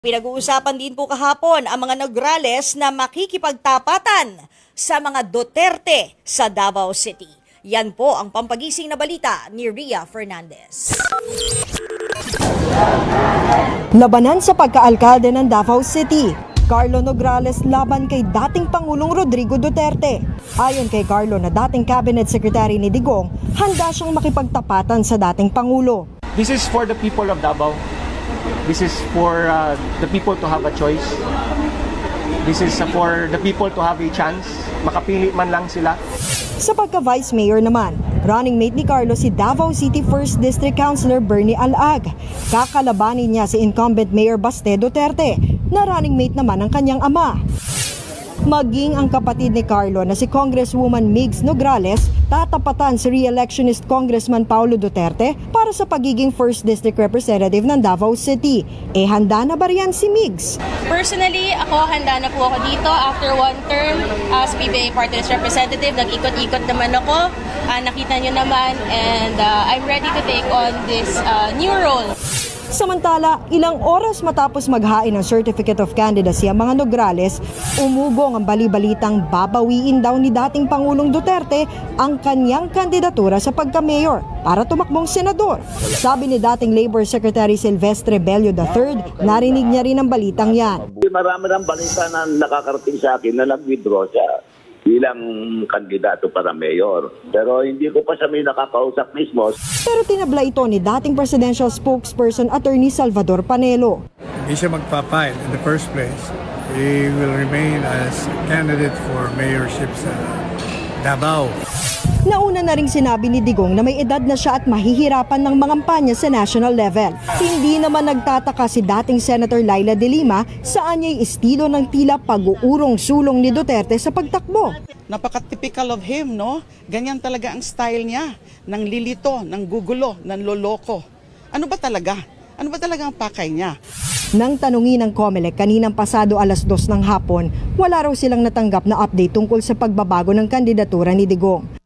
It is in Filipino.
Pinag-uusapan din po kahapon ang mga Nograles na makikipagtapatan sa mga Duterte sa Davao City. Yan po ang pampagising na balita ni Ria Fernandez. Labanan sa pagkaalkalde ng Davao City. Carlo Nograles laban kay dating Pangulong Rodrigo Duterte. Ayon kay Carlo na dating Cabinet Secretary ni Digong, handa siyang makipagtapatan sa dating Pangulo. This is for the people of Davao. This is for the people to have a choice. This is for the people to have a chance. Makapili man lang sila. Sa pagka-Vice Mayor naman, running mate ni Carlo si Davao City 1st District Councilor Bernie Alag. Kakalabanin niya si incumbent Mayor Baste Duterte, na running mate naman ng kanyang ama. Maging ang kapatid ni Carlo na si Congresswoman Migs Nograles tatapatan si re-electionist Congressman Paulo Duterte para sa pagiging 1st District Representative ng Davao City. Handa na ba riyan si Migs? Personally, handa na po ako dito after one term as PBA Party List Representative. Nag-ikot-ikot naman ako. Nakita nyo naman and I'm ready to take on this new role. Samantala, ilang oras matapos maghain ng Certificate of Candidacy ang mga Nograles, umugong ang bali-balitang babawiin daw ni dating Pangulong Duterte ang kanyang kandidatura sa pagka-mayor para tumakbong senador. Sabi ni dating Labor Secretary Silvestre Bello III, narinig niya rin ang balitang yan. Marami ng balita na nakakarating sa akin na nag-withdraw siya bilang kandidato para mayor. Pero hindi ko pa siya may nakakausap mismo. Pero tinabla ito ni dating presidential spokesperson Attorney Salvador Panelo. Hindi siya magpapile in the first place. He will remain as candidate for mayorship sa Davao. Nauna na ring sinabi ni Digong na may edad na siya at mahihirapan ng mangampanya sa national level. Hindi naman nagtataka si dating Senator Laila De Lima saan niya'y estilo ng tila pag-uurong-sulong ni Duterte sa pagtakbo. Napaka-typical of him, no? Ganyan talaga ang style niya, ng lilito, ng gugulo, ng loloko. Ano ba talaga? Ano ba talaga ang pakay niya? Nang tanungin ng COMELEC kaninang pasado 2:00 ng hapon, wala raw silang natanggap na update tungkol sa pagbabago ng kandidatura ni Digong.